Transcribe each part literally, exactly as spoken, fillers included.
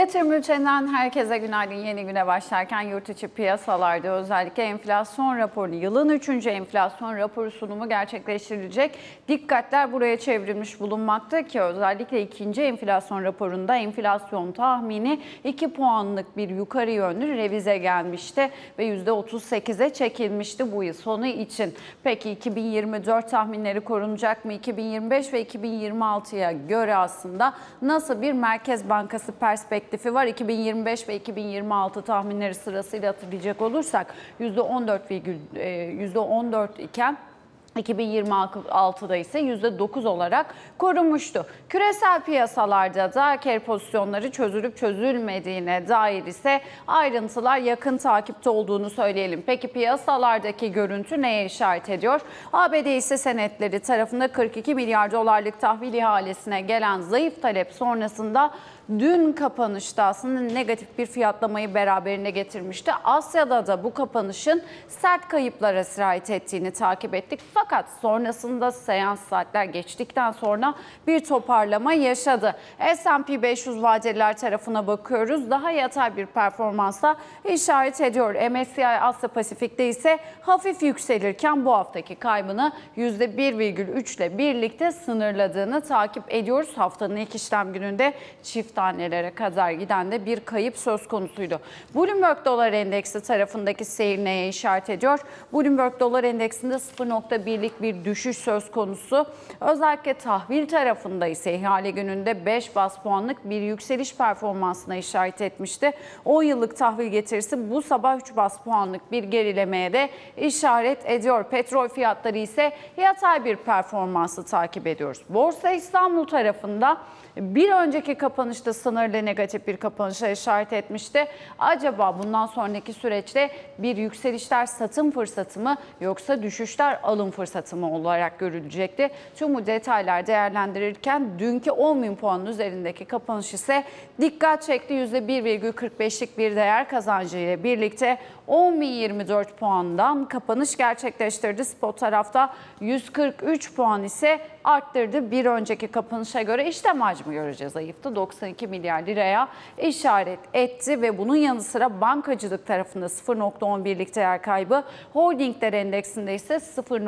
Yatırım Bülteni'nden herkese günaydın. Yeni güne başlarken yurt içi piyasalarda özellikle enflasyon raporu, yılın üçüncü enflasyon raporu sunumu gerçekleştirilecek. Dikkatler buraya çevrilmiş bulunmakta ki özellikle ikinci enflasyon raporunda enflasyon tahmini iki puanlık bir yukarı yönlü revize gelmişti ve yüzde otuz sekize çekilmişti bu yıl sonu için. Peki iki bin yirmi dört tahminleri korunacak mı? iki bin yirmi beş ve iki bin yirmi altıya göre aslında nasıl bir Merkez Bankası perspektifi var? iki bin yirmi beş ve iki bin yirmi altı tahminleri sırasıyla hatırlayacak olursak yüzde on dört yüzde on dört iken iki bin yirmi altıda ise yüzde dokuz olarak korunmuştu. Küresel piyasalarda da kar pozisyonları çözülüp çözülmediğine dair ise ayrıntılar yakın takipte olduğunu söyleyelim. Peki piyasalardaki görüntü neye işaret ediyor? A B D hisse senetleri tarafında kırk iki milyar dolarlık tahvil ihalesine gelen zayıf talep sonrasında dün kapanışta aslında negatif bir fiyatlamayı beraberine getirmişti. Asya'da da bu kapanışın sert kayıplara sirayet ettiğini takip ettik. Fakat sonrasında seans saatler geçtikten sonra bir toparlama yaşadı. S and P beş yüz vadeliler tarafına bakıyoruz. Daha yatay bir performansa işaret ediyor. M S C I Asya Pasifik'te ise hafif yükselirken bu haftaki kaybını yüzde bir virgül üç ile birlikte sınırladığını takip ediyoruz. Haftanın ilk işlem gününde çift tanelere kadar giden de bir kayıp söz konusuydu. Bloomberg Dolar Endeksi tarafındaki seyir neye işaret ediyor? Bloomberg Dolar Endeksinde sıfır nokta birlik bir düşüş söz konusu. Özellikle tahvil tarafında ise ihale gününde beş baz puanlık bir yükseliş performansına işaret etmişti. on yıllık tahvil getirisi bu sabah üç baz puanlık bir gerilemeye de işaret ediyor. Petrol fiyatları ise yatay bir performansı takip ediyoruz. Borsa İstanbul tarafında bir önceki kapanışta sınırlı negatif bir kapanışa işaret etmişti. Acaba bundan sonraki süreçte bir yükselişler satım fırsatı mı yoksa düşüşler alım fırsatı mı olarak görülecekti? Tüm bu detaylar değerlendirirken dünkü on bin puanın üzerindeki kapanış ise dikkat çekti. yüzde bir virgül kırk beşlik bir değer kazancı ile birlikte on bin yirmi dört puandan kapanış gerçekleştirdi. Spot tarafta yüz kırk üç puan ise arttırdı. Bir önceki kapanışa göre işlem hacmi göreceğiz. Zayıftı. doksan iki milyar liraya işaret etti ve bunun yanı sıra bankacılık tarafında sıfır nokta on birlik değer kaybı, holdingler endeksinde ise sıfır.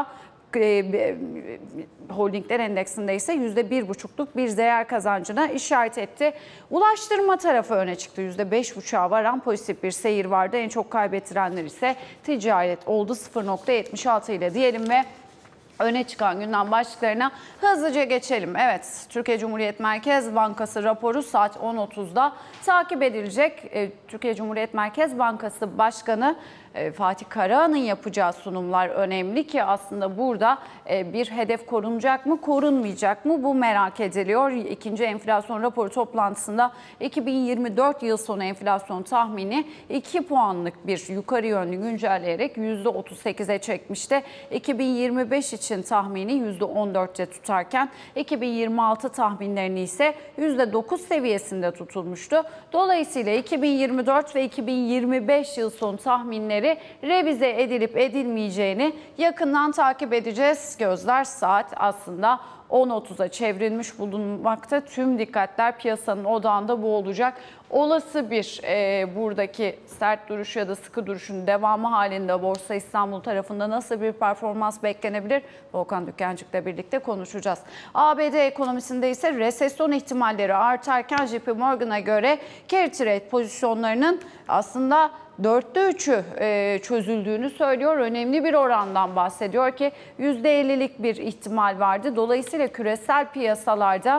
Holdingler endeksinde ise yüzde bir buçukluk bir değer kazancına işaret etti. Ulaştırma tarafı öne çıktı. yüzde beş buçuğa varan pozitif bir seyir vardı. En çok kaybettirenler ise ticaret oldu. sıfır nokta yetmiş altı ile diyelim ve öne çıkan gündem başlıklarına hızlıca geçelim. Evet, Türkiye Cumhuriyet Merkez Bankası raporu saat on otuzda takip edilecek. Türkiye Cumhuriyet Merkez Bankası Başkanı Fatih Karahan'ın yapacağı sunumlar önemli ki aslında burada bir hedef korunacak mı, korunmayacak mı bu merak ediliyor. İkinci enflasyon raporu toplantısında iki bin yirmi dört yıl sonu enflasyon tahmini iki puanlık bir yukarı yönlü güncelleyerek yüzde otuz sekize çekmişti. iki bin yirmi beş için tahmini yüzde on dörtte tutarken iki bin yirmi altı tahminlerini ise yüzde dokuz seviyesinde tutulmuştu. Dolayısıyla iki bin yirmi dört ve iki bin yirmi beş yıl sonu tahminleri revize edilip edilmeyeceğini yakından takip edeceğiz. Gözler saat aslında on otuza çevrilmiş bulunmakta. Tüm dikkatler piyasanın odağında bu olacak. Olası bir e, buradaki sert duruş ya da sıkı duruşun devamı halinde Borsa İstanbul tarafında nasıl bir performans beklenebilir? Volkan Dükkancık'la birlikte konuşacağız. A B D ekonomisinde ise resesyon ihtimalleri artarken J P Morgan'a göre carry trade pozisyonlarının aslında dörtte üçü çözüldüğünü söylüyor. Önemli bir orandan bahsediyor ki yüzde ellilik bir ihtimal vardı. Dolayısıyla küresel piyasalarda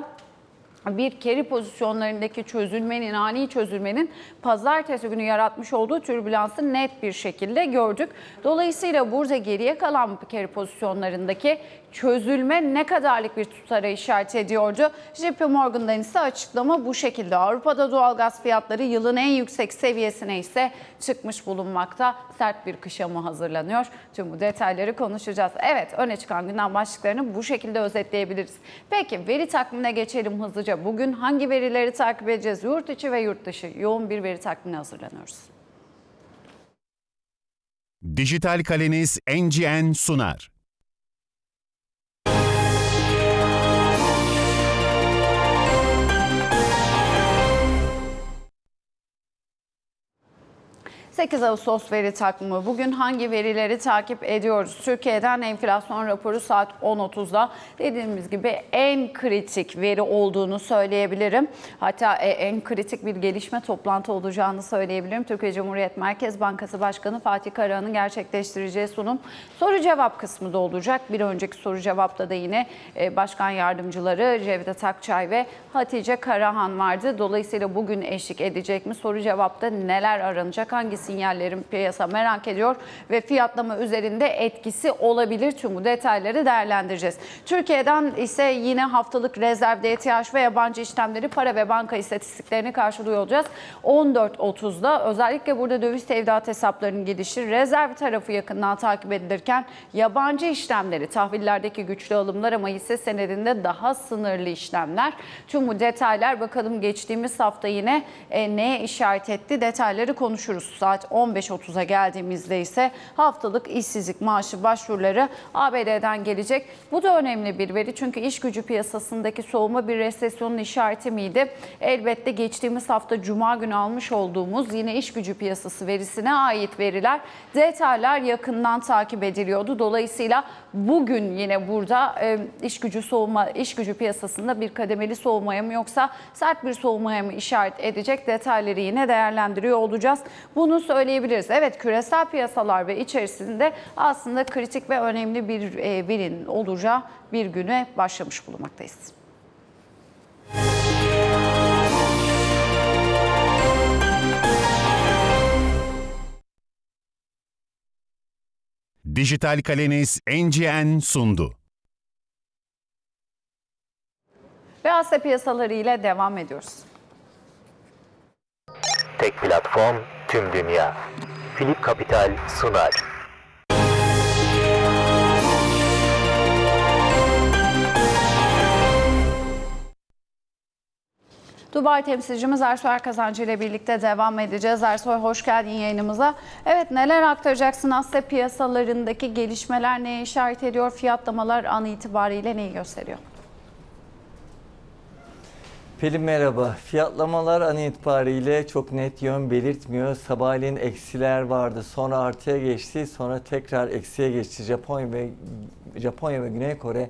bir carry pozisyonlarındaki çözülmenin, ani çözülmenin pazartesi günü yaratmış olduğu türbülansı net bir şekilde gördük. Dolayısıyla burada geriye kalan carry pozisyonlarındaki çözülme ne kadarlık bir tutara işaret ediyordu? J P Morgan'dan ise açıklama bu şekilde. Avrupa'da doğalgaz fiyatları yılın en yüksek seviyesine ise çıkmış bulunmakta. Sert bir kışa mı hazırlanıyor? Tüm bu detayları konuşacağız. Evet, öne çıkan gündem başlıklarını bu şekilde özetleyebiliriz. Peki veri takvimine geçelim hızlıca. Bugün hangi verileri takip edeceğiz? Yurt içi ve yurt dışı yoğun bir veri takvimine hazırlanıyoruz. Dijital Kaleniz N G N sunar. sekiz Ağustos veri takvimi. Bugün hangi verileri takip ediyoruz? Türkiye'den enflasyon raporu saat on otuzda. Dediğimiz gibi en kritik veri olduğunu söyleyebilirim. Hatta en kritik bir gelişme toplantı olacağını söyleyebilirim. Türkiye Cumhuriyet Merkez Bankası Başkanı Fatih Karahan'ın gerçekleştireceği sunum soru cevap kısmı da olacak. Bir önceki soru cevapta da yine başkan yardımcıları Cevdet Akçay ve Hatice Karahan vardı. Dolayısıyla bugün eşlik edecek mi? Soru cevapta neler aranacak? Hangi sinyallerin piyasa merak ediyor ve fiyatlama üzerinde etkisi olabilir? Tüm bu detayları değerlendireceğiz. Türkiye'den ise yine haftalık rezerv, D T H ve yabancı işlemleri, para ve banka istatistiklerini karşılıyor olacağız. on dört otuzda özellikle burada döviz tevdiat hesaplarının gidişi, rezerv tarafı yakından takip edilirken yabancı işlemleri, tahvillerdeki güçlü alımlar ama hisse senedinde daha sınırlı işlemler. Tüm bu detaylar bakalım geçtiğimiz hafta yine e, neye işaret etti? Detayları konuşuruz. Saat on beş otuza geldiğimizde ise haftalık işsizlik maaşı başvuruları A B D'den gelecek. Bu da önemli bir veri çünkü iş gücü piyasasındaki soğuma bir resesyonun işareti miydi? Elbette geçtiğimiz hafta Cuma günü almış olduğumuz yine iş gücü piyasası verisine ait veriler, detaylar yakından takip ediliyordu. Dolayısıyla bugün yine burada e, iş gücü soğuma, iş gücü piyasasında bir kademeli soğumaya mı yoksa sert bir soğumaya mı işaret edecek detayları yine değerlendiriyor olacağız. Bunu söyleyebiliriz. Evet, küresel piyasalar ve içerisinde aslında kritik ve önemli bir e, verinin olacağı bir güne başlamış bulunmaktayız. Dijital Kaleniz N G N sundu. Ve Asya piyasaları ile devam ediyoruz. Tek platform, tüm dünya. Philip Capital sunar. Dubai temsilcimiz Ersoy Kazancı ile birlikte devam edeceğiz. Ersoy, hoş geldin yayınımıza. Evet, neler aktaracaksın? Asya piyasalarındaki gelişmeler neye işaret ediyor? Fiyatlamalar an itibariyle neyi gösteriyor? Pelin merhaba. Fiyatlamalar an itibariyle çok net yön belirtmiyor. Sabahleyin eksiler vardı, sonra artıya geçti, sonra tekrar eksiye geçti. Japonya ve Japonya ve Güney Kore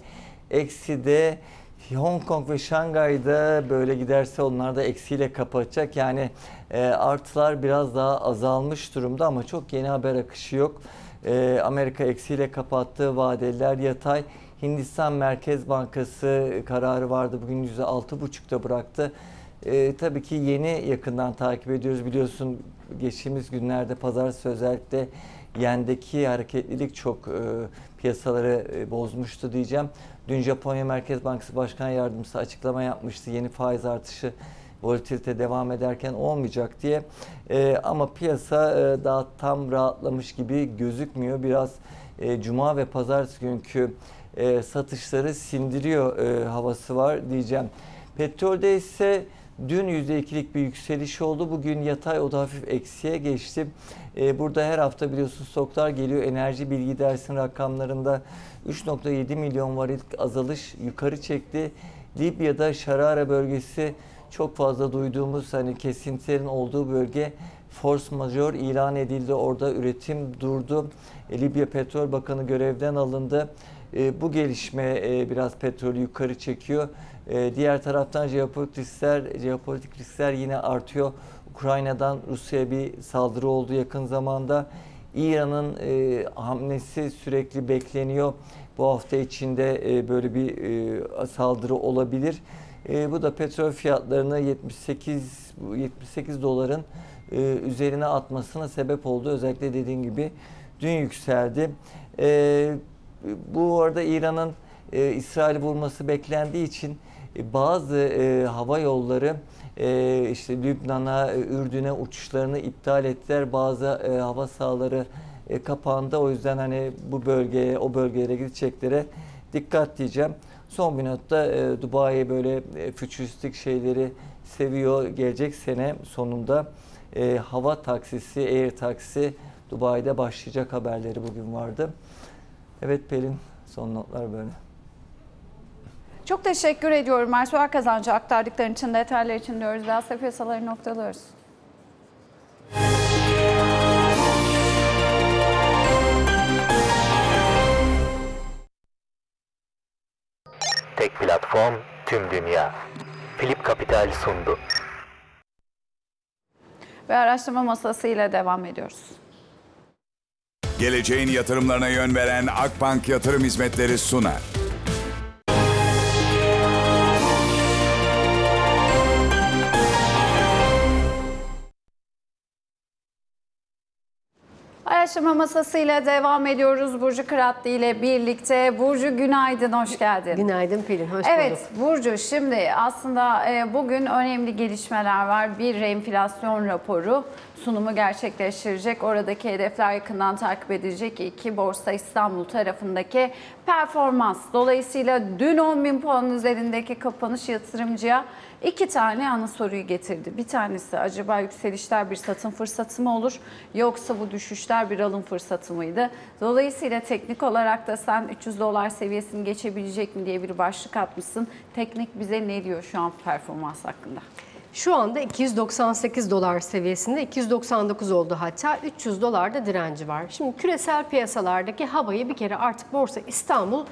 ekside. Hong Kong ve Şangay'da böyle giderse onlar da eksiyle kapatacak. Yani e, artılar biraz daha azalmış durumda ama çok yeni haber akışı yok. E, Amerika eksiyle kapattığı vadeliler yatay. Hindistan Merkez Bankası kararı vardı. Bugün yüzde altı buçukta bıraktı. E, tabii ki yeni yakından takip ediyoruz. Biliyorsun geçtiğimiz günlerde pazartesi özellikle yendeki hareketlilik çok e, piyasaları e, bozmuştu diyeceğim. Dün Japonya Merkez Bankası Başkan Yardımcısı açıklama yapmıştı. Yeni faiz artışı volatilite devam ederken olmayacak diye. E, ama piyasa e, daha tam rahatlamış gibi gözükmüyor. Biraz e, Cuma ve Pazartesi günkü e, satışları sindiriyor e, havası var diyeceğim. Petrolde ise dün yüzde ikilik bir yükseliş oldu. Bugün yatay, o da hafif eksiye geçti. Ee, burada her hafta biliyorsunuz stoklar geliyor. Enerji bilgi dersinin rakamlarında üç nokta yedi milyon varil azalış yukarı çekti. Libya'da Şarara bölgesi çok fazla duyduğumuz hani kesintilerin olduğu bölge, force majeure ilan edildi. Orada üretim durdu. E, Libya Petrol Bakanı görevden alındı. E, bu gelişme e, biraz petrolü yukarı çekiyor. E, diğer taraftan jeopolitik riskler, jeopolitik riskler yine artıyor. Ukrayna'dan Rusya'ya bir saldırı oldu yakın zamanda. İran'ın e, hamlesi sürekli bekleniyor. Bu hafta içinde e, böyle bir e, saldırı olabilir. E, bu da petrol fiyatlarını yetmiş sekiz yetmiş sekiz doların e, üzerine atmasına sebep oldu. Özellikle dediğim gibi dün yükseldi. E, bu arada İran'ın e, İsrail'i vurması beklendiği için e, bazı e, hava yolları e, işte Lübnan'a, e, Ürdün'e uçuşlarını iptal ettiler. Bazı e, hava sahaları e, kapandı. O yüzden hani bu bölgeye, o bölgelere gideceklere dikkat diyeceğim. Son bir notta e, Dubai böyle e, fütüristik şeyleri seviyor. Gelecek sene sonunda e, hava taksisi, air taksi Dubai'de başlayacak haberleri bugün vardı. Evet Pelin, son notlar böyle. Çok teşekkür ediyorum. Ersoy Kazancı aktardıkların için, detaylar için diyoruz. Ve Asya piyasaları noktalıyoruz. Fon tüm dünya. Philip Capital sundu. Ve araştırma masası ile devam ediyoruz. Geleceğin yatırımlarına yön veren Akbank Yatırım Hizmetleri sunar. Araştırma masasıyla devam ediyoruz. Burcu Kıratlı ile birlikte. Burcu günaydın, hoş geldin. Günaydın Pelin, hoş Evet bulduk. Burcu, şimdi aslında e, bugün önemli gelişmeler var. Bir enflasyon raporu sunumu gerçekleştirecek. Oradaki hedefler yakından takip edilecek. İki Borsa İstanbul tarafındaki performans. Dolayısıyla dün on bin puanın üzerindeki kapanış yatırımcıya iki tane ana soruyu getirdi. Bir tanesi, acaba yükselişler bir satın fırsatı mı olur yoksa bu düşüşler bir alım fırsatı mıydı? Dolayısıyla teknik olarak da sen üç yüz dolar seviyesini geçebilecek mi diye bir başlık atmışsın. Teknik bize ne diyor şu an performans hakkında? Şu anda iki yüz doksan sekiz dolar seviyesinde, iki yüz doksan dokuz oldu hatta, üç yüz dolarda direnci var. Şimdi küresel piyasalardaki havayı bir kere artık Borsa İstanbul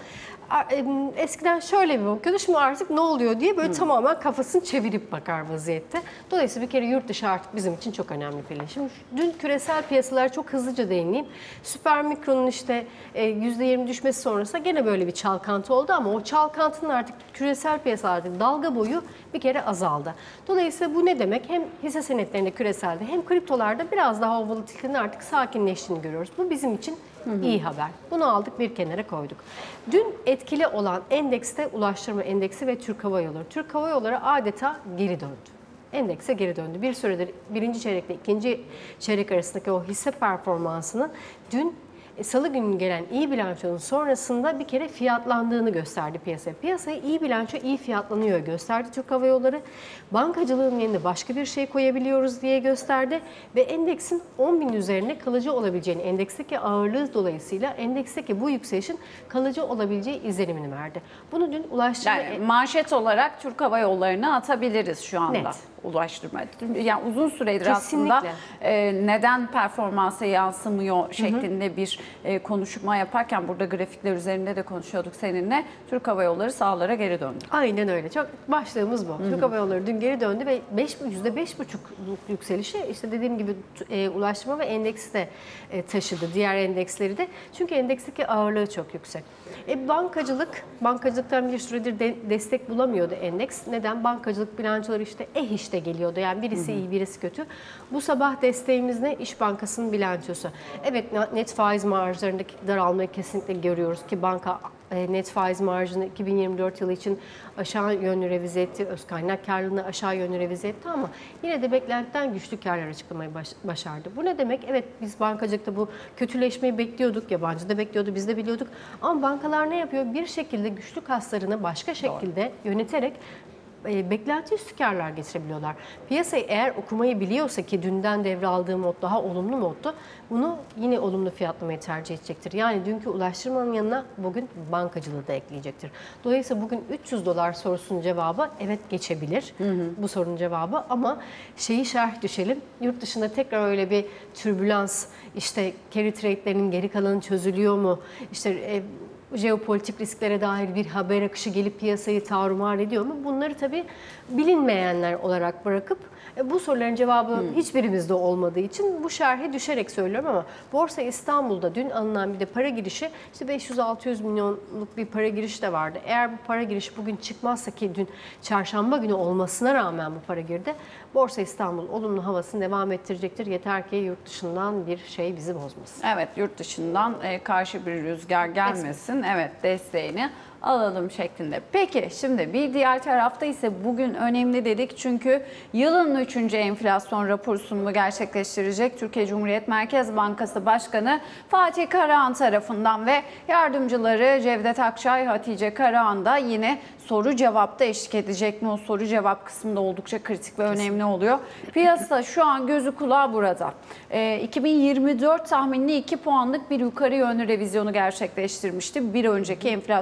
eskiden şöyle bir bakıyordu, şimdi artık ne oluyor diye böyle hmm. tamamen kafasını çevirip bakar vaziyette. Dolayısıyla bir kere yurt dışı artık bizim için çok önemli Pelin. Şimdi dün küresel piyasalara çok hızlıca değineyim. Süpermikro'nun işte yüzde yirmi düşmesi sonrasında gene böyle bir çalkantı oldu ama o çalkantının artık küresel piyasalarda dalga boyu bir kere azaldı. Dolayısıyla bu ne demek? Hem hisse senetlerinde küreselde hem kriptolarda biraz daha o volatilitenin artık sakinleştiğini görüyoruz. Bu bizim için Hı hı. iyi haber. Bunu aldık, bir kenara koyduk. Dün etkili olan endekste Ulaştırma Endeksi ve Türk Hava Yolları. Türk Hava Yolları adeta geri döndü. Endekse geri döndü. Bir süredir birinci çeyrekle ikinci çeyrek arasındaki o hisse performansının dün Salı günü gelen iyi bilançonun sonrasında bir kere fiyatlandığını gösterdi piyasaya. Piyasaya iyi bilanço, iyi fiyatlanıyor gösterdi Türk Hava Yolları. Bankacılığın yerine başka bir şey koyabiliyoruz diye gösterdi. Ve endeksin on bin üzerine kalıcı olabileceğini, endeksteki ağırlığı dolayısıyla endeksteki bu yükselişin kalıcı olabileceği izlenimini verdi. Bunu dün Ulaştırma... Yani manşet olarak Türk Hava Yolları'na atabiliriz şu anda. Net. Ulaştırma. Yani uzun süredir Kesinlikle. aslında e, neden performansa yansımıyor şeklinde hı hı. bir e, konuşma yaparken burada grafikler üzerinde de konuşuyorduk seninle. Türk Hava Yolları sahalara geri döndü. Aynen öyle. Çok başlığımız bu. Hı hı. Türk Hava Yolları dün geri döndü ve yüzde beş buçuk yükselişi işte dediğim gibi e, ulaştırma ve endeksi de e, taşıdı. Diğer endeksleri de. Çünkü endeksteki ağırlığı çok yüksek. E, bankacılık, bankacılıktan bir süredir de, destek bulamıyordu endeks. Neden? Bankacılık bilançoları işte eh işte geliyordu. Yani birisi hı hı. iyi, birisi kötü. Bu sabah desteğimiz ne? İş Bankası'nın bilançosu. Evet, net faiz marjlarındaki daralmayı kesinlikle görüyoruz ki banka net faiz marjını iki bin yirmi dört yılı için aşağı yönlü revize etti. Öz kaynak karlılığını aşağı yönlü revize etti ama yine de beklentiden güçlü karlar açıklamayı baş, başardı. Bu ne demek? Evet, biz bankacılıkta bu kötüleşmeyi bekliyorduk. Yabancı da bekliyordu, biz de biliyorduk. Ama bankalar ne yapıyor? Bir şekilde güçlü kaslarını başka şekilde Doğru. yöneterek E, beklenti üstü karlar getirebiliyorlar. Piyasayı eğer okumayı biliyorsa ki dünden devraldığı mod daha olumlu moddu, bunu yine olumlu fiyatlamayı tercih edecektir. Yani dünkü ulaştırmanın yanına bugün bankacılığı da ekleyecektir. Dolayısıyla bugün üç yüz dolar sorusunun cevabı evet geçebilir hı hı. bu sorunun cevabı ama şeyi şerh düşelim. Yurt dışında tekrar öyle bir türbülans, işte carry trade'lerinin geri kalanı çözülüyor mu? İşte e, jeopolitik risklere dair bir haber akışı gelip piyasayı tarumar ediyor mu? Bunları tabii bilinmeyenler olarak bırakıp bu soruların cevabı hmm. hiçbirimizde olmadığı için bu şerhe düşerek söylüyorum ama Borsa İstanbul'da dün alınan bir de para girişi işte beş yüz altı yüz milyonluk bir para girişi de vardı. Eğer bu para girişi bugün çıkmazsa ki dün çarşamba günü olmasına rağmen bu para girdi. Borsa İstanbul olumlu havasını devam ettirecektir. Yeter ki yurt dışından bir şey bizi bozmasın. Evet, yurt dışından karşı bir rüzgar gelmesin. Evet, desteğini alalım şeklinde. Peki şimdi bir diğer tarafta ise bugün önemli dedik çünkü yılın üçüncü enflasyon raporu sunumu gerçekleştirecek Türkiye Cumhuriyet Merkez Bankası Başkanı Fatih Karahan tarafından ve yardımcıları Cevdet Akçay, Hatice Karahan da yine soru cevapta eşlik edecek mi? O soru cevap kısmında oldukça kritik ve önemli oluyor. Piyasa şu an gözü kulağı burada. E, iki bin yirmi dört tahminli iki puanlık bir yukarı yönlü revizyonu gerçekleştirmişti. Bir önceki enflasyon raporu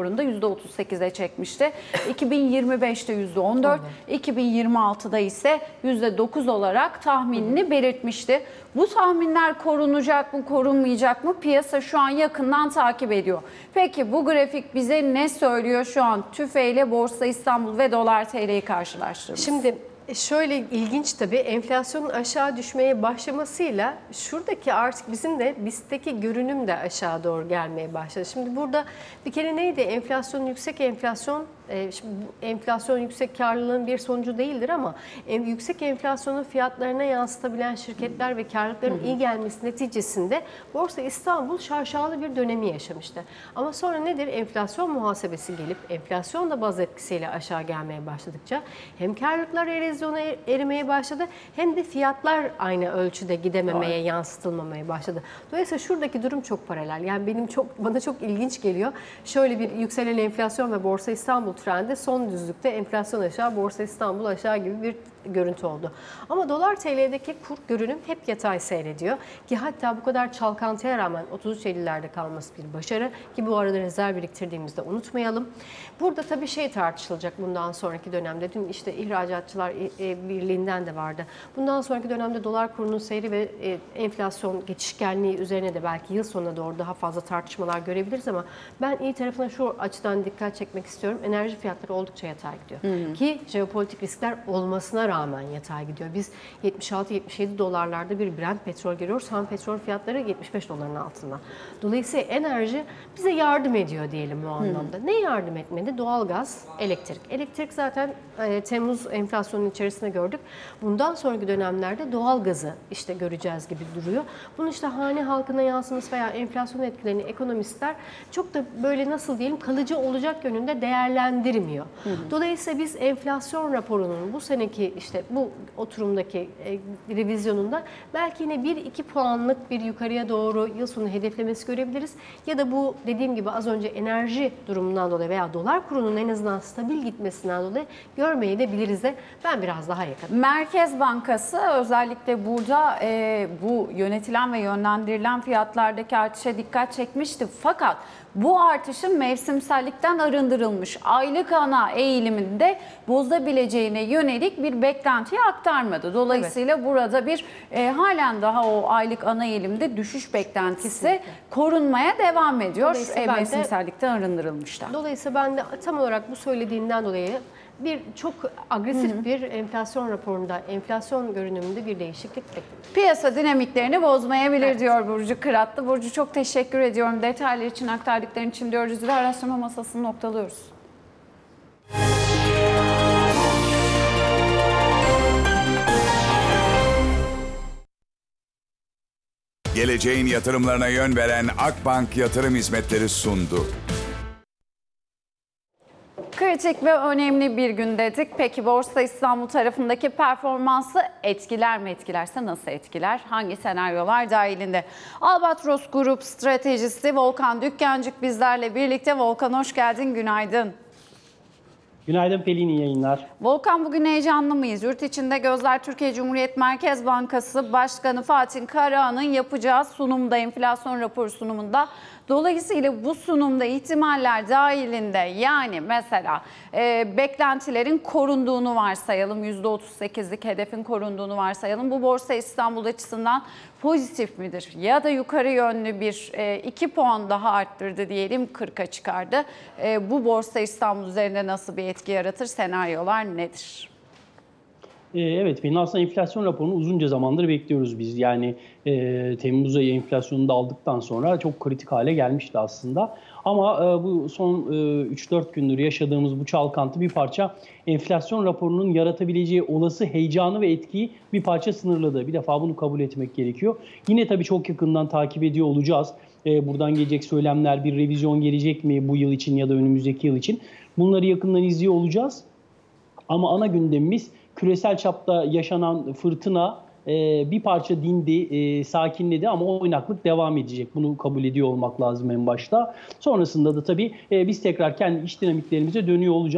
raporunda yüzde otuz sekize çekmişti. iki bin yirmi beşte yüzde on dört, iki bin yirmi altıda ise yüzde dokuz olarak tahminini belirtmişti. Bu tahminler korunacak mı, korunmayacak mı? Piyasa şu an yakından takip ediyor. Peki bu grafik bize ne söylüyor şu an? TÜFE ile Borsa İstanbul ve Dolar T L'yi karşılaştırıyoruz. Şimdi şöyle ilginç tabii, enflasyonun aşağı düşmeye başlamasıyla şuradaki artık bizim de BIST'teki görünüm de aşağı doğru gelmeye başladı. Şimdi burada bir kere neydi? Enflasyon, yüksek enflasyon, e, şimdi bu enflasyon yüksek karlılığın bir sonucu değildir ama en yüksek enflasyonun fiyatlarına yansıtabilen şirketler ve karlılıkların iyi gelmesi neticesinde Borsa İstanbul şaşalı bir dönemi yaşamıştı. Ama sonra nedir? Enflasyon muhasebesi gelip enflasyon da baz etkisiyle aşağı gelmeye başladıkça hem karlılıklar erozyona erimeye başladı hem de fiyatlar aynı ölçüde gidememeye, Doğru. yansıtılmamaya başladı. Dolayısıyla şuradaki durum çok paralel. Yani benim çok bana çok ilginç geliyor. Şöyle bir yükselen enflasyon ve Borsa İstanbul trendi, son düzlükte enflasyon aşağı, Borsa İstanbul aşağı gibi bir görüntü oldu. Ama dolar T L'deki kur görünüm hep yatay seyrediyor ki hatta bu kadar çalkantıya rağmen otuz üç ellilerde kalması bir başarı ki bu arada rezerv biriktirdiğimizde unutmayalım. Burada tabii şey tartışılacak bundan sonraki dönemde. Dün işte İhracatçılar Birliği'nden de vardı. Bundan sonraki dönemde dolar kurunun seyri ve enflasyon geçişkenliği üzerine de belki yıl sonuna doğru daha fazla tartışmalar görebiliriz ama ben iyi tarafına şu açıdan dikkat çekmek istiyorum. Enerji fiyatları oldukça yatay gidiyor. Hı hı. Ki jeopolitik riskler olmasına rağmen yatay gidiyor. Biz yetmiş altı yetmiş yedi dolarlarda bir Brent petrol görüyoruz. Ham petrol fiyatları yetmiş beş doların altında. Dolayısıyla enerji bize yardım ediyor diyelim bu anlamda. Hmm. Ne yardım etmedi? Doğalgaz, elektrik. Elektrik zaten e, Temmuz enflasyonun içerisinde gördük. Bundan sonraki dönemlerde doğalgazı işte göreceğiz gibi duruyor. Bunun işte hane halkına yansıması veya enflasyon etkilerini ekonomistler çok da böyle nasıl diyelim kalıcı olacak yönünde değerlendirmiyor. Hmm. Dolayısıyla biz enflasyon raporunun bu seneki işte bu oturumdaki e, revizyonunda belki yine bir iki puanlık bir yukarıya doğru yıl sonu hedeflemesi görebiliriz. Ya da bu dediğim gibi az önce enerji durumundan dolayı veya dolar kurunun en azından stabil gitmesinden dolayı görmeyi de biliriz de ben biraz daha yakınım. Merkez Bankası özellikle burada e, bu yönetilen ve yönlendirilen fiyatlardaki artışa dikkat çekmişti. Fakat bu artışın mevsimsellikten arındırılmış aylık ana eğiliminde bozabileceğine yönelik bir beklentiyi aktarmadı. Dolayısıyla evet. burada bir e, halen daha o aylık ana eğilimde düşüş beklentisi Kesinlikle. korunmaya devam ediyor. E, mevsimsellikten de, arındırılmışlar. Dolayısıyla ben de tam olarak bu söylediğinden dolayı bir çok agresif hı hı. bir enflasyon raporunda, enflasyon görünümünde bir değişiklik bekliyorum. Piyasa dinamiklerini bozmayabilir evet. diyor Burcu Kıratlı. Burcu çok teşekkür ediyorum. Detaylar için, aktardıkların için diyoruz ve araştırma masasını noktalıyoruz. Geleceğin yatırımlarına yön veren Akbank Yatırım Hizmetleri sundu. Kritik ve önemli bir gün dedik. Peki Borsa İstanbul tarafındaki performansı etkiler mi? Etkilerse nasıl etkiler? Hangi senaryolar dahilinde? Albatros Grup stratejisti Volkan Dükkancık bizlerle birlikte. Volkan hoş geldin, günaydın. Günaydın Pelin, iyi yayınlar. Volkan, bugün heyecanlı mıyız? Yurt içinde gözler Türkiye Cumhuriyet Merkez Bankası Başkanı Fatih Karahan'ın yapacağı sunumda, enflasyon raporu sunumunda. Dolayısıyla bu sunumda ihtimaller dahilinde, yani mesela e, beklentilerin korunduğunu varsayalım, yüzde otuz sekizlik hedefin korunduğunu varsayalım. Bu Borsa İstanbul açısından pozitif midir? Ya da yukarı yönlü bir e, iki puan daha arttırdı diyelim, kırka çıkardı. E, bu Borsa İstanbul üzerinde nasıl bir etki yaratır? Senaryolar nedir? Evet, benim aslında enflasyon raporunu uzunca zamandır bekliyoruz biz. Yani e, Temmuz ayı enflasyonunu da aldıktan sonra çok kritik hale gelmişti aslında. Ama e, bu son e, üç dört gündür yaşadığımız bu çalkantı bir parça enflasyon raporunun yaratabileceği olası heyecanı ve etkiyi bir parça sınırladı. Bir defa bunu kabul etmek gerekiyor. Yine tabii çok yakından takip ediyor olacağız. E, buradan gelecek söylemler, bir revizyon gelecek mi bu yıl için ya da önümüzdeki yıl için? Bunları yakından izliyor olacağız. Ama ana gündemimiz küresel çapta yaşanan fırtına e, bir parça dindi, e, sakinledi ama oynaklık devam edecek. Bunu kabul ediyor olmak lazım en başta. Sonrasında da tabii e, biz tekrar kendi iç dinamiklerimize dönüyor olacağız.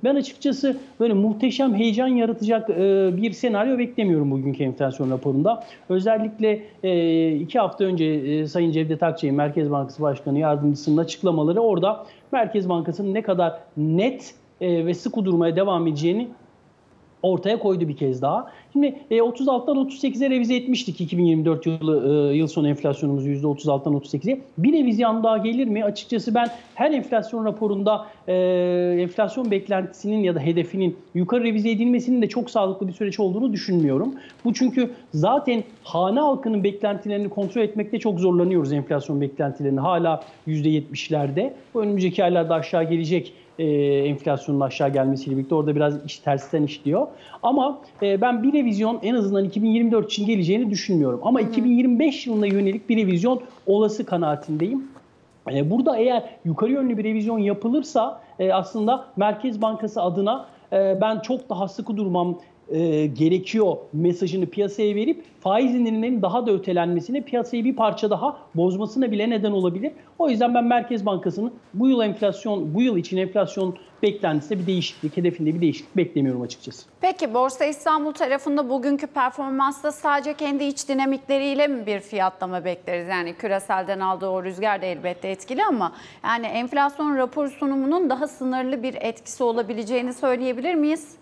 Ben açıkçası böyle muhteşem heyecan yaratacak e, bir senaryo beklemiyorum bugünkü enflasyon raporunda. Özellikle e, iki hafta önce e, Sayın Cevdet Akçay'ın Merkez Bankası Başkanı Yardımcısının açıklamaları, orada Merkez Bankası'nın ne kadar net e, ve sıkı durmaya devam edeceğini ortaya koydu bir kez daha. Şimdi e, otuz altıdan otuz sekize revize etmiştik iki bin yirmi dört yılı e, yıl sonu enflasyonumuzu yüzde otuz altıdan otuz sekize. Bir revizyon daha gelir mi? Açıkçası ben her enflasyon raporunda e, enflasyon beklentisinin ya da hedefinin yukarı revize edilmesinin de çok sağlıklı bir süreç olduğunu düşünmüyorum. Bu çünkü zaten hane halkının beklentilerini kontrol etmekte çok zorlanıyoruz, enflasyon beklentilerini. Hala yüzde yetmişlerde. Bu önümüzdeki aylarda aşağı gelecek. E, enflasyonun aşağı gelmesiyle birlikte orada biraz iş tersten işliyor. Ama e, ben bir revizyon en azından iki bin yirmi dört için geleceğini düşünmüyorum. Ama hı hı. iki bin yirmi beş yılına yönelik bir revizyon olası kanaatindeyim. E, burada eğer yukarı yönlü bir revizyon yapılırsa e, aslında Merkez Bankası adına e, ben çok daha sıkı durmam E, gerekiyor mesajını piyasaya verip faiz indirimlerinin daha da ötelenmesine, piyasayı bir parça daha bozmasına bile neden olabilir. O yüzden ben Merkez Bankası'nın bu yıl enflasyon, bu yıl için enflasyon beklentisinde bir değişiklik, hedefinde bir değişiklik beklemiyorum açıkçası. Peki Borsa İstanbul tarafında bugünkü performansta sadece kendi iç dinamikleriyle mi bir fiyatlama bekleriz? Yani küreselden aldığı o rüzgar da elbette etkili ama yani enflasyon rapor sunumunun daha sınırlı bir etkisi olabileceğini söyleyebilir miyiz?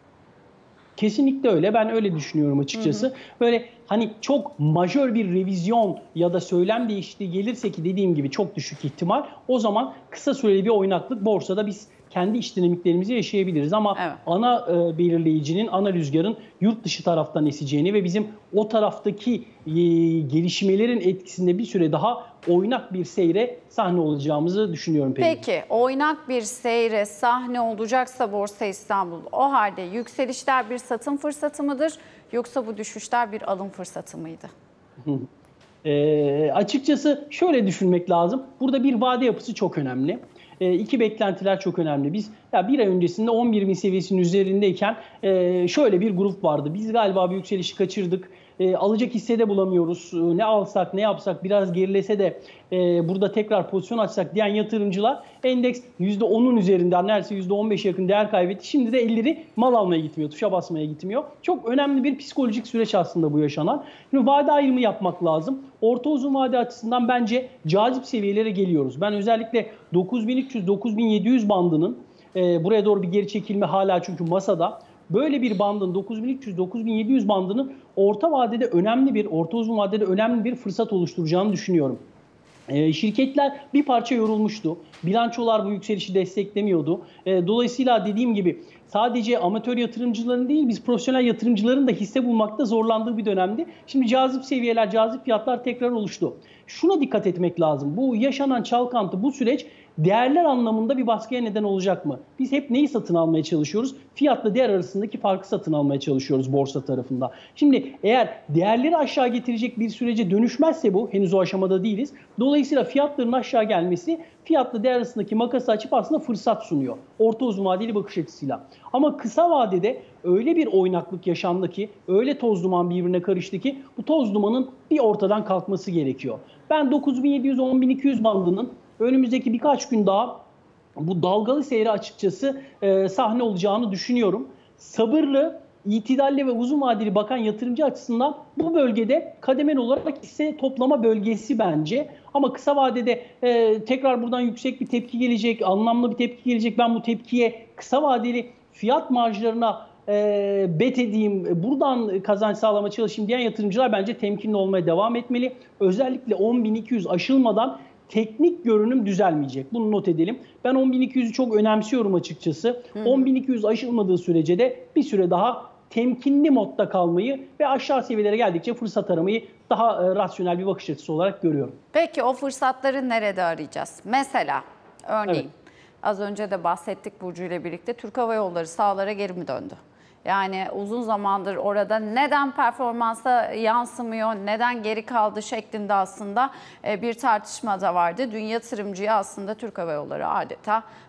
Kesinlikle öyle. Ben öyle düşünüyorum açıkçası. Hı hı. Böyle hani çok majör bir revizyon ya da söylem değişikliği gelirse, ki dediğim gibi çok düşük ihtimal, o zaman kısa süreli bir oynaklık borsada biz kendi iç dinamiklerimizi yaşayabiliriz. Ama evet, ana e, belirleyicinin, ana rüzgarın yurt dışı taraftan eseceğini ve bizim o taraftaki e, gelişmelerin etkisinde bir süre daha oynak bir seyre sahne olacağımızı düşünüyorum. Peki, Peki oynak bir seyre sahne olacaksa Borsa İstanbul, o halde yükselişler bir satım fırsatı mıdır yoksa bu düşüşler bir alım fırsatı mıydı? e, açıkçası şöyle düşünmek lazım. Burada bir vade yapısı çok önemli. E, iki beklentiler çok önemli. Biz ya bir ay öncesinde on bir bin seviyesinin üzerindeyken e, şöyle bir grup vardı. Biz galiba bir yükselişi kaçırdık. E, alacak hissede bulamıyoruz. E, ne alsak ne yapsak, biraz gerilese de e, burada tekrar pozisyon açsak diyen yatırımcılar, endeks yüzde onun üzerinden, neredeyse yüzde on beşe yakın değer kaybetti. Şimdi de elleri mal almaya gitmiyor, tuşa basmaya gitmiyor. Çok önemli bir psikolojik süreç aslında bu yaşanan. Şimdi vade ayrımı yapmak lazım. Orta uzun vade açısından bence cazip seviyelere geliyoruz. Ben özellikle dokuz bin üç yüz dokuz bin yedi yüz bandının e, buraya doğru bir geri çekilme hala çünkü masada. Böyle bir bandın, dokuz bin üç yüz dokuz bin yedi yüz bandının orta vadede önemli bir, orta uzun vadede önemli bir fırsat oluşturacağını düşünüyorum. E, şirketler bir parça yorulmuştu. Bilançolar bu yükselişi desteklemiyordu. E, dolayısıyla dediğim gibi sadece amatör yatırımcıların değil, biz profesyonel yatırımcıların da hisse bulmakta zorlandığı bir dönemdi. Şimdi cazip seviyeler, cazip fiyatlar tekrar oluştu. Şuna dikkat etmek lazım. Bu yaşanan çalkantı, bu süreç değerler anlamında bir baskıya neden olacak mı? Biz hep neyi satın almaya çalışıyoruz? Fiyatla değer arasındaki farkı satın almaya çalışıyoruz borsa tarafında. Şimdi eğer değerleri aşağı getirecek bir sürece dönüşmezse bu, henüz o aşamada değiliz. Dolayısıyla fiyatların aşağı gelmesi fiyatla değer arasındaki makası açıp aslında fırsat sunuyor. Orta uzun vadeli bakış açısıyla. Ama kısa vadede öyle bir oynaklık yaşandı ki, öyle toz duman birbirine karıştı ki bu toz dumanın bir ortadan kalkması gerekiyor. Ben dokuz bin yedi yüz on bin iki yüz bandının önümüzdeki birkaç gün daha bu dalgalı seyre açıkçası e, sahne olacağını düşünüyorum. Sabırlı, itidalli ve uzun vadeli bakan yatırımcı açısından bu bölgede kademeli olarak hisse toplama bölgesi bence. Ama kısa vadede e, tekrar buradan yüksek bir tepki gelecek, anlamlı bir tepki gelecek. Ben bu tepkiye kısa vadeli fiyat marjlarına e, bet edeyim, buradan kazanç sağlamaya çalışayım diyen yatırımcılar bence temkinli olmaya devam etmeli. Özellikle on bin iki yüz aşılmadan teknik görünüm düzelmeyecek. Bunu not edelim. Ben on bin iki yüzü çok önemsiyorum açıkçası. Hmm. on bin iki yüz aşılmadığı sürece de bir süre daha temkinli modda kalmayı ve aşağı seviyelere geldikçe fırsat aramayı daha e, rasyonel bir bakış açısı olarak görüyorum. Peki o fırsatları nerede arayacağız? Mesela örneğin evet, az önce de bahsettik Burcu ile birlikte, Türk Hava Yolları sahalara geri mi döndü? Yani uzun zamandır orada neden performansa yansımıyor, neden geri kaldı şeklinde aslında bir tartışma da vardı. Dün yatırımcıya aslında Türk Hava Yolları adeta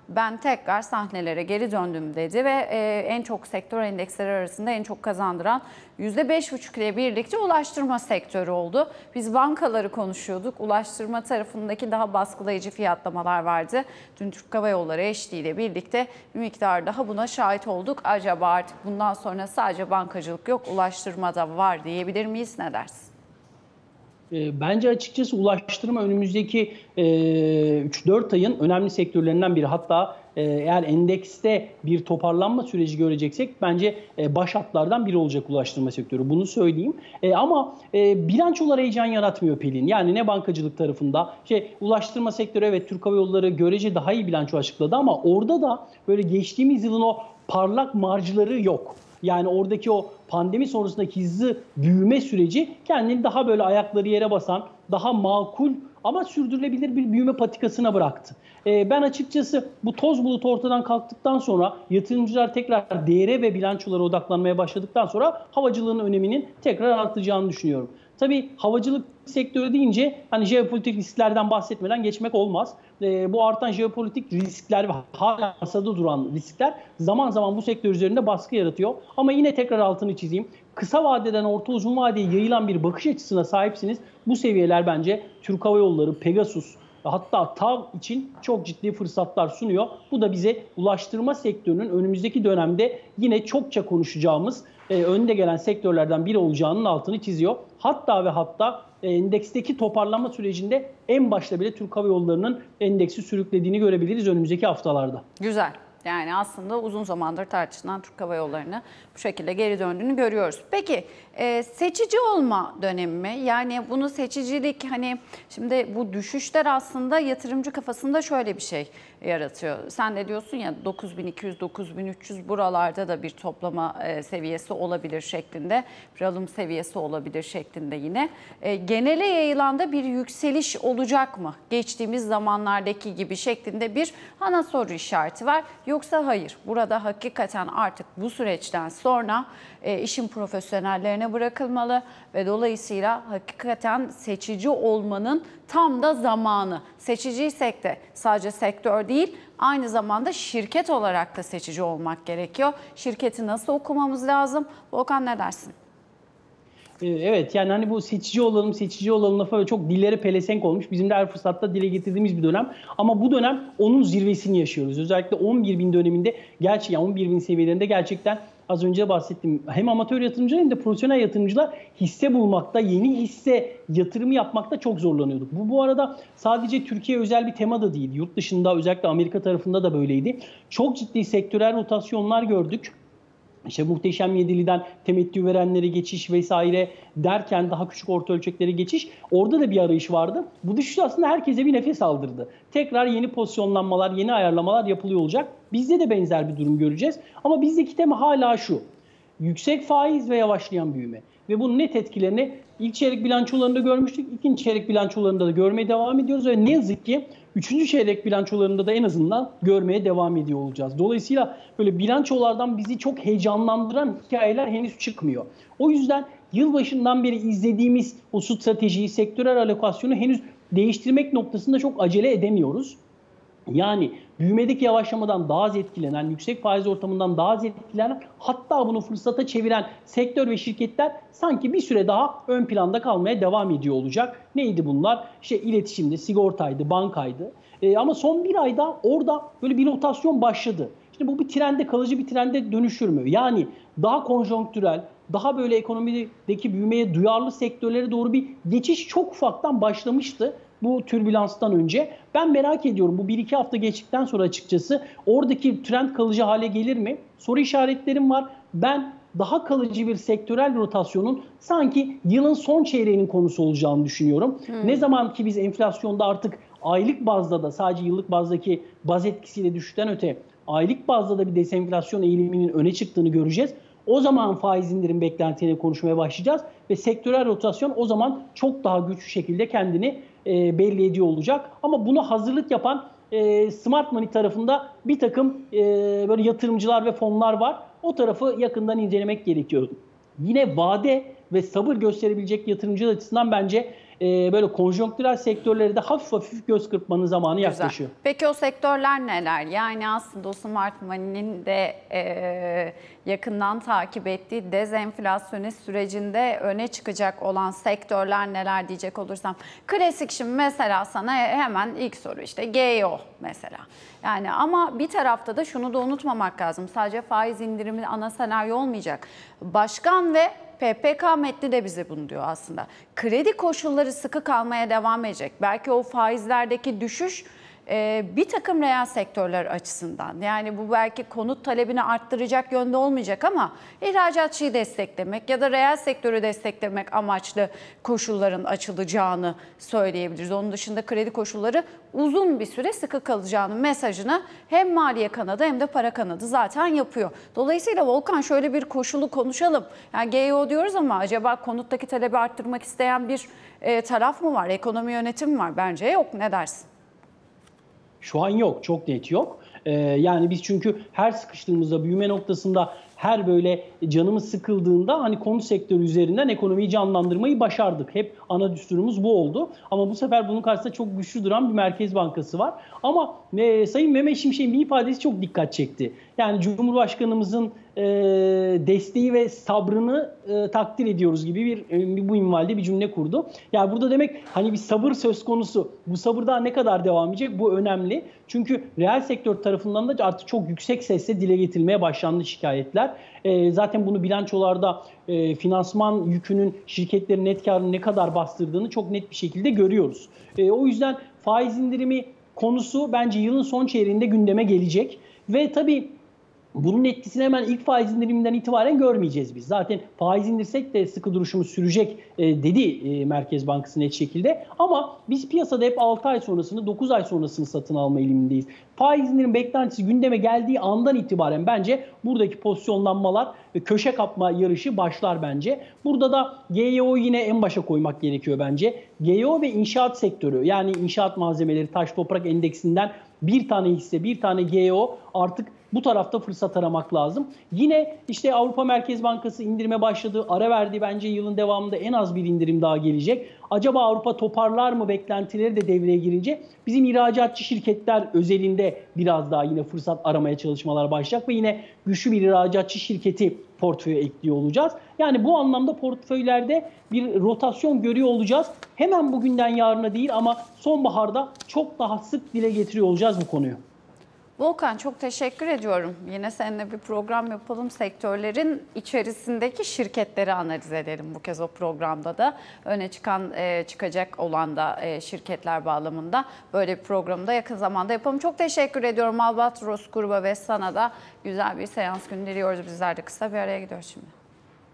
ben tekrar sahnelere geri döndüm dedi ve e, en çok sektör endeksleri arasında en çok kazandıran yüzde beş buçuk ile birlikte ulaştırma sektörü oldu. Biz bankaları konuşuyorduk. Ulaştırma tarafındaki daha baskılayıcı fiyatlamalar vardı. Dün Türk Hava Yolları eşliğiyle birlikte bir miktar daha buna şahit olduk. Acaba artık bundan sonra sadece bankacılık yok, ulaştırma da var diyebilir miyiz? Ne dersin? Bence açıkçası ulaştırma önümüzdeki üç dört ayın önemli sektörlerinden biri. Hatta eğer endekste bir toparlanma süreci göreceksek bence baş hatlardan biri olacak ulaştırma sektörü. Bunu söyleyeyim. Ama bilançolar heyecan yaratmıyor Pelin. Yani ne bankacılık tarafında. Şey, ulaştırma sektörü, evet, Türk Hava Yolları görece daha iyi bilanço açıkladı ama orada da böyle geçtiğimiz yılın o parlak marjları yok. Yani oradaki o pandemi sonrasındaki hızlı büyüme süreci kendini daha böyle ayakları yere basan, daha makul ama sürdürülebilir bir büyüme patikasına bıraktı. Ee, ben açıkçası bu toz bulutu ortadan kalktıktan sonra yatırımcılar tekrar değere ve bilançolara odaklanmaya başladıktan sonra havacılığın öneminin tekrar artacağını düşünüyorum. Tabii havacılık sektörü deyince hani jeopolitik risklerden bahsetmeden geçmek olmaz. E, bu artan jeopolitik riskler ve hala masada duran riskler zaman zaman bu sektör üzerinde baskı yaratıyor. Ama yine tekrar altını çizeyim. Kısa vadeden orta uzun vadeye yayılan bir bakış açısına sahipsiniz. Bu seviyeler bence Türk Hava Yolları, Pegasus, hatta TAV için çok ciddi fırsatlar sunuyor. Bu da bize ulaştırma sektörünün önümüzdeki dönemde yine çokça konuşacağımız e, önde gelen sektörlerden biri olacağının altını çiziyor. Hatta ve hatta e, endeksteki toparlanma sürecinde en başta bile Türk Hava Yolları'nın endeksi sürüklediğini görebiliriz önümüzdeki haftalarda. Güzel. Yani aslında uzun zamandır tartışılan Türk Hava Yolları'nı bu şekilde geri döndüğünü görüyoruz. Peki e, seçici olma dönemi mi? Yani bunu seçicilik, hani şimdi bu düşüşler aslında yatırımcı kafasında şöyle bir şey yaratıyor. Sen de diyorsun ya dokuz bin iki yüz dokuz bin üç yüz buralarda da bir toplama e, seviyesi olabilir şeklinde, bir alım seviyesi olabilir şeklinde yine. E, genele yayılan da bir yükseliş olacak mı? Geçtiğimiz zamanlardaki gibi şeklinde bir ana soru işareti var. Yoksa hayır, burada hakikaten artık bu süreçten sonra e, işin profesyonellerine bırakılmalı ve dolayısıyla hakikaten seçici olmanın tam da zamanı. Seçiciysek de sadece sektör değil, aynı zamanda şirket olarak da seçici olmak gerekiyor. Şirketi nasıl okumamız lazım? Volkan, ne dersin? Evet, yani hani bu seçici olalım, seçici olalım lafı çok dilleri pelesenk olmuş. Bizim de her fırsatta dile getirdiğimiz bir dönem. Ama bu dönem onun zirvesini yaşıyoruz. Özellikle on bir bin döneminde, gerçi on bir bin seviyelerinde gerçekten az önce bahsettim. Hem amatör yatırımcılar hem de profesyonel yatırımcılar hisse bulmakta, yeni hisse yatırımı yapmakta çok zorlanıyorduk. Bu bu arada sadece Türkiye özel bir tema da değil. Yurt dışında, özellikle Amerika tarafında da böyleydi. Çok ciddi sektörel rotasyonlar gördük. İşte Muhteşem Yedili'den temettü verenlere geçiş vesaire derken daha küçük orta ölçeklere geçiş. Orada da bir arayış vardı. Bu düşüş aslında herkese bir nefes aldırdı. Tekrar yeni pozisyonlanmalar, yeni ayarlamalar yapılıyor olacak. Bizde de benzer bir durum göreceğiz. Ama bizdeki tema hala şu: yüksek faiz ve yavaşlayan büyüme. Ve bunun net etkilerini ilk çeyrek bilançolarında görmüştük. İkinci çeyrek bilançolarında da görmeye devam ediyoruz. Ve ne yazık ki üçüncü çeyrek bilançolarında da en azından görmeye devam ediyor olacağız. Dolayısıyla böyle bilançolardan bizi çok heyecanlandıran hikayeler henüz çıkmıyor. O yüzden yılbaşından beri izlediğimiz o stratejiyi, sektörel alokasyonu henüz değiştirmek noktasında çok acele edemiyoruz. Yani büyümedeki yavaşlamadan daha az etkilenen, yüksek faiz ortamından daha az etkilenen, hatta bunu fırsata çeviren sektör ve şirketler sanki bir süre daha ön planda kalmaya devam ediyor olacak. Neydi bunlar? İşte iletişimdi, sigortaydı, bankaydı. Ee, ama son bir ayda orada böyle bir rotasyon başladı. Şimdi bu bir trende, kalıcı bir trende dönüşür mü? Yani daha konjonktürel, daha böyle ekonomideki büyümeye duyarlı sektörlere doğru bir geçiş çok ufaktan başlamıştı bu türbülanstan önce. Ben merak ediyorum, bu bir iki hafta geçtikten sonra açıkçası oradaki trend kalıcı hale gelir mi? Soru işaretlerim var. Ben daha kalıcı bir sektörel rotasyonun sanki yılın son çeyreğinin konusu olacağını düşünüyorum. Hmm. Ne zaman ki biz enflasyonda artık aylık bazda da, sadece yıllık bazdaki baz etkisiyle düşüşten öte aylık bazda da bir desenflasyon eğiliminin öne çıktığını göreceğiz. O zaman faiz indirim beklentilerini konuşmaya başlayacağız ve sektörel rotasyon o zaman çok daha güçlü şekilde kendini e, belli ediyor olacak. Ama buna hazırlık yapan e, Smart Money tarafında bir takım e, böyle yatırımcılar ve fonlar var. O tarafı yakından incelemek gerekiyor. Yine vade ve sabır gösterebilecek yatırımcılar açısından bence e, böyle konjonktürel sektörlere de hafif hafif göz kırpmanın zamanı yaklaşıyor. Güzel. Peki o sektörler neler? Yani aslında o Smart Money'nin de e, yakından takip ettiği dezenflasyonist sürecinde öne çıkacak olan sektörler neler diyecek olursam. Klasik şimdi mesela sana hemen ilk soru işte G E O mesela. Yani ama bir tarafta da şunu da unutmamak lazım. Sadece faiz indirimi ana senaryo olmayacak. Başkan ve P P K metni de bize bunu diyor aslında. Kredi koşulları sıkı kalmaya devam edecek. Belki o faizlerdeki düşüş e, bir takım reel sektörler açısından. Yani bu belki konut talebini arttıracak yönde olmayacak ama ihracatçıyı desteklemek ya da reel sektörü desteklemek amaçlı koşulların açılacağını söyleyebiliriz. Onun dışında kredi koşulları uzun bir süre sıkı kalacağının mesajını hem maliye kanadı hem de para kanadı zaten yapıyor. Dolayısıyla Volkan şöyle bir koşulu konuşalım. Yani G E O diyoruz ama acaba konuttaki talebi arttırmak isteyen bir e, taraf mı var? Ekonomi yönetimi var? Bence yok. Ne dersin? Şu an yok, çok net yok. Ee, yani biz çünkü her sıkıştığımızda, büyüme noktasında, her böyle canımız sıkıldığında hani konut sektörü üzerinden ekonomiyi canlandırmayı başardık. Hep ana düsturumuz bu oldu. Ama bu sefer bunun karşısında çok güçlü duran bir Merkez Bankası var. Ama e, Sayın Mehmet Şimşek'in bir ifadesi çok dikkat çekti. Yani Cumhurbaşkanımızın e, desteği ve sabrını e, takdir ediyoruz gibi bir e, bu minvalde bir cümle kurdu. Yani burada demek hani bir sabır söz konusu. Bu sabır daha ne kadar devam edecek? Bu önemli. Çünkü reel sektör tarafından da artık çok yüksek sesle dile getirilmeye başlandı şikayetler. E, zaten bunu bilançolarda e, finansman yükünün şirketlerin net karını ne kadar bastırdığını çok net bir şekilde görüyoruz. E, o yüzden faiz indirimi konusu bence yılın son çeyreğinde gündeme gelecek. Ve tabii bunun etkisini hemen ilk faiz indiriminden itibaren görmeyeceğiz biz. Zaten faiz indirsek de sıkı duruşumuz sürecek e, dedi e, Merkez Bankası net şekilde. Ama biz piyasada hep altı ay sonrasını, dokuz ay sonrasını satın alma eğilimindeyiz. Faiz indirim beklentisi gündeme geldiği andan itibaren bence buradaki pozisyonlanmalar ve köşe kapma yarışı başlar bence. Burada da G E O'yu yine en başa koymak gerekiyor bence. G E O ve inşaat sektörü, yani inşaat malzemeleri, taş toprak endeksinden bir tane hisse, bir tane G E O artık bu tarafta fırsat aramak lazım. Yine işte Avrupa Merkez Bankası indirime başladı. Ara verdi, bence yılın devamında en az bir indirim daha gelecek. Acaba Avrupa toparlar mı beklentileri de devreye girince bizim ihracatçı şirketler özelinde biraz daha yine fırsat aramaya çalışmalar başlayacak ve yine güçlü bir ihracatçı şirketi portföye ekliyor olacağız. Yani bu anlamda portföylerde bir rotasyon görüyor olacağız. Hemen bugünden yarına değil ama sonbaharda çok daha sık dile getiriyor olacağız bu konuyu. Volkan çok teşekkür ediyorum. Yine seninle bir program yapalım. Sektörlerin içerisindeki şirketleri analiz edelim bu kez o programda da. Öne çıkan, çıkacak olan da şirketler bağlamında böyle bir programda yakın zamanda yapalım. Çok teşekkür ediyorum Albatros gruba ve sana da güzel bir seans günü diliyoruz. Bizler de kısa bir araya gidiyoruz şimdi.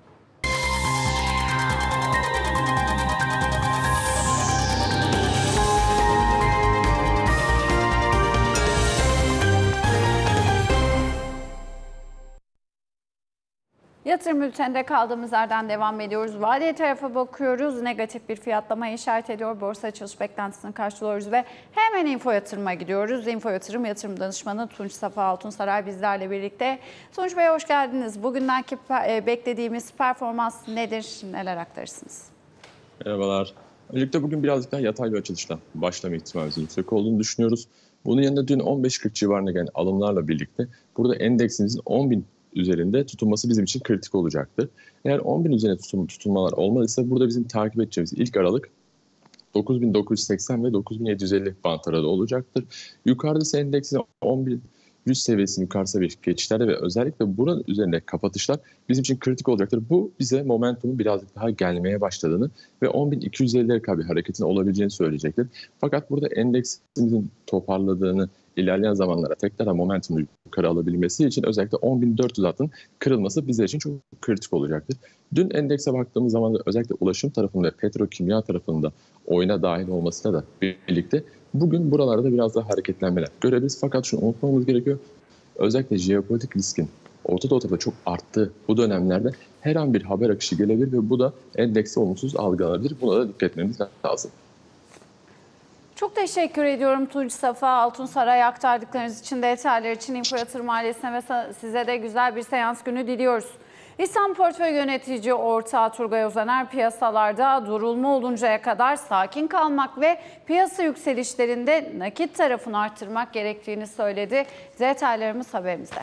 Yatırım bülteninde kaldığımız yerden devam ediyoruz. Vadeli tarafa bakıyoruz. Negatif bir fiyatlamaya işaret ediyor. Borsa açılış beklentisini karşılıyoruz ve hemen Info Yatırım'a gidiyoruz. Info Yatırım Yatırım Danışmanı Tunç Safa Altunsaray bizlerle birlikte. Tunç Bey hoş geldiniz. Bugündenki beklediğimiz performans nedir? Neler aktarırsınız? Merhabalar. Öncelikle bugün birazcık daha yatay bir açılışla başlama ihtimalimizin yüksek olduğunu düşünüyoruz. Bunun yanında dün on beş kırk civarına gelen alımlarla birlikte burada endeksimizin on bin üzerinde tutulması bizim için kritik olacaktır. Eğer on bin üzerine tutum, tutulmalar olmadıysa burada bizim takip edeceğimiz ilk aralık dokuz bin dokuz yüz seksen ve dokuz bin yedi yüz elli bant aralığı olacaktır. Yukarıda ise endeksin on bin yüz seviyesinin yukarısı bir geçişlerde ve özellikle buranın üzerinde kapatışlar bizim için kritik olacaktır. Bu bize momentumun birazcık daha gelmeye başladığını ve on bin iki yüz ellilere kadar bir hareketin olabileceğini söyleyecektir. Fakat burada endeksimizin toparladığını ilerleyen zamanlara tekrar momentumu yukarı alabilmesi için özellikle on bin dört yüz altının kırılması bizler için çok kritik olacaktır. Dün endekse baktığımız zaman da özellikle ulaşım tarafında ve petrokimya tarafında oyuna dahil olmasıyla da birlikte bugün buralarda biraz daha hareketlenmeler görebiliriz. Fakat şunu unutmamamız gerekiyor. Özellikle jeopolitik riskin Orta Doğu tarafında çok arttığı bu dönemlerde her an bir haber akışı gelebilir ve bu da endekse olumsuz algılanabilir. Buna da dikkat etmemiz lazım. Çok teşekkür ediyorum Tunç Safa Altunsaray, aktardıklarınız için, detaylar için. Info Yatırım ailesine ve size de güzel bir seans günü diliyoruz. İslam Portföy Yönetici Ortağı Turgay Özener piyasalarda durulma oluncaya kadar sakin kalmak ve piyasa yükselişlerinde nakit tarafını arttırmak gerektiğini söyledi. Detaylarımız haberimizde.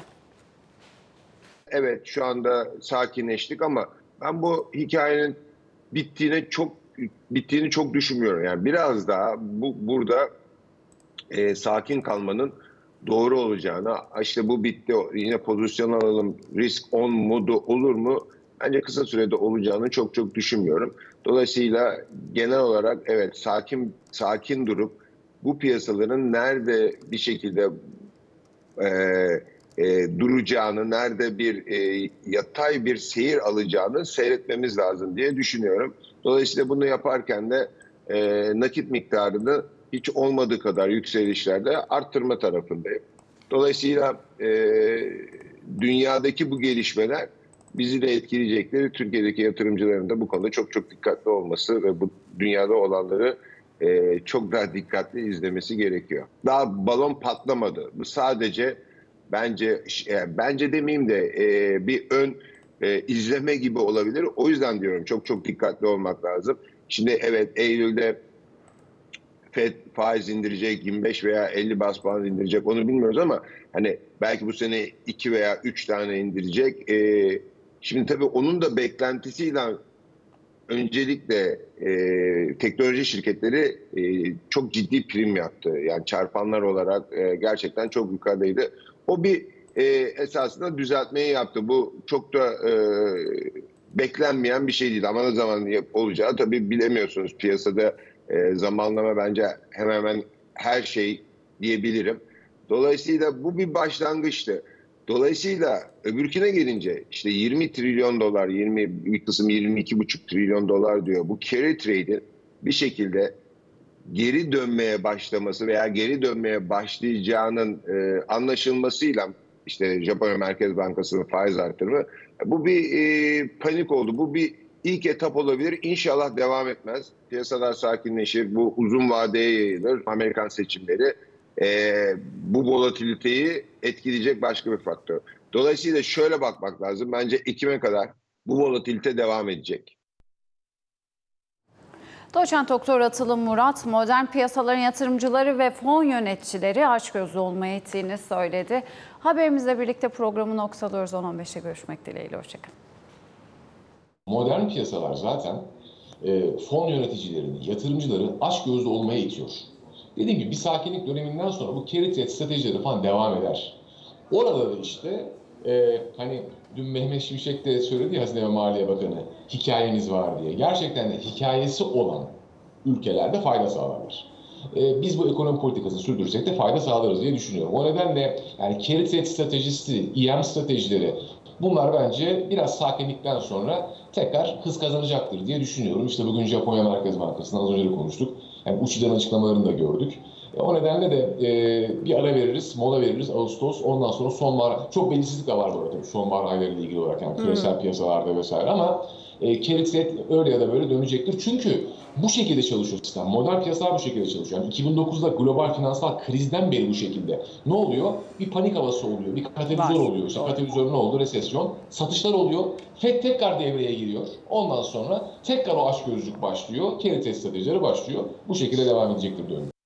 Evet, şu anda sakinleştik ama ben bu hikayenin bittiğine çok bittiğini çok düşünmüyorum. Yani biraz daha bu burada e, sakin kalmanın doğru olacağını, işte bu bitti, yine pozisyon alalım, risk on mu olur mu? Bence kısa sürede olacağını çok çok düşünmüyorum. Dolayısıyla genel olarak evet sakin sakin durup bu piyasaların nerede bir şekilde e, e, duracağını, nerede bir e, yatay bir seyir alacağını seyretmemiz lazım diye düşünüyorum. Dolayısıyla bunu yaparken de e, nakit miktarını hiç olmadığı kadar yükselişlerde arttırma tarafındayım. Dolayısıyla e, dünyadaki bu gelişmeler bizi de etkileyecekleri, Türkiye'deki yatırımcıların da bu konuda çok çok dikkatli olması ve bu dünyada olanları e, çok daha dikkatli izlemesi gerekiyor. Daha balon patlamadı. Bu sadece bence e, bence demeyeyim de e, bir ön e, izleme gibi olabilir. O yüzden diyorum çok çok dikkatli olmak lazım. Şimdi evet Eylül'de Fed faiz indirecek, yirmi beş veya elli bas puan indirecek, onu bilmiyoruz ama hani belki bu sene iki veya üç tane indirecek. Ee, şimdi tabii onun da beklentisiyle öncelikle e, teknoloji şirketleri e, çok ciddi prim yaptı. Yani çarpanlar olarak e, gerçekten çok yukarıdaydı. O bir e, esasında düzeltmeyi yaptı. Bu çok da e, beklenmeyen bir şey değil. Ama ne zaman olacağı tabii bilemiyorsunuz. Piyasada e, zamanlama bence hemen hemen her şey diyebilirim. Dolayısıyla bu bir başlangıçtı. Dolayısıyla öbürküne gelince işte yirmi trilyon dolar, yirmi bir kısım yirmi iki buçuk trilyon dolar diyor. Bu carry trade'in bir şekilde geri dönmeye başlaması veya geri dönmeye başlayacağının e, anlaşılmasıyla işte Japonya Merkez Bankası'nın faiz artırımı, bu bir e, panik oldu. Bu bir ilk etap olabilir. İnşallah devam etmez. Piyasalar sakinleşir. Bu uzun vadeye yayılır. Amerikan seçimleri e, bu volatiliteyi etkileyecek başka bir faktör. Dolayısıyla şöyle bakmak lazım. Bence Ekim'e kadar bu volatilite devam edecek. Doçent Doktor Atılım Murat, modern piyasaların yatırımcıları ve fon yöneticileri açgözlü olmaya ittiğini söyledi. Haberimizle birlikte programı noktalıyoruz. on on beşte görüşmek dileğiyle. Hoşçakalın. Modern piyasalar zaten e, fon yöneticilerini, yatırımcıları açgözlü olmaya itiyor. Dediğim gibi bir sakinlik döneminden sonra bu carry trade stratejileri falan devam eder. Orada da işte e, hani dün Mehmet Şimşek de söyledi ya, Hazine ve Maliye Bakanı, hikayemiz var diye. Gerçekten de hikayesi olan ülkelerde fayda sağlarlar. E, biz bu ekonomi politikasını sürdürsek de fayda sağlarız diye düşünüyorum. O nedenle yani carry trade stratejisi, E M stratejileri, bunlar bence biraz sakinlikten sonra tekrar hız kazanacaktır diye düşünüyorum. İşte bugün Japonya Merkez Bankası'ndan az önce de konuştuk. Yani Uchi'den açıklamalarını da gördük. E, o nedenle de e, bir ara veririz, mola veririz Ağustos. Ondan sonra sonbahar, çok belirsizlik de var bu arada tabii sonbahar aylarıyla ilgili olarak yani küresel hmm. piyasalarda vesaire ama e, carry trade öyle ya da böyle dönecektir. Çünkü bu şekilde çalışıyor sistem. Modern piyasalar bu şekilde çalışıyor. Yani iki bin dokuzda global finansal krizden beri bu şekilde. Ne oluyor? Bir panik havası oluyor, bir katalizör oluyor. İşte katalizör ne oldu? Resesyon. Satışlar oluyor. Fed tekrar devreye giriyor. Ondan sonra tekrar o açgözlülük başlıyor. Carry trade stratejileri başlıyor. Bu şekilde devam edecektir diyorum.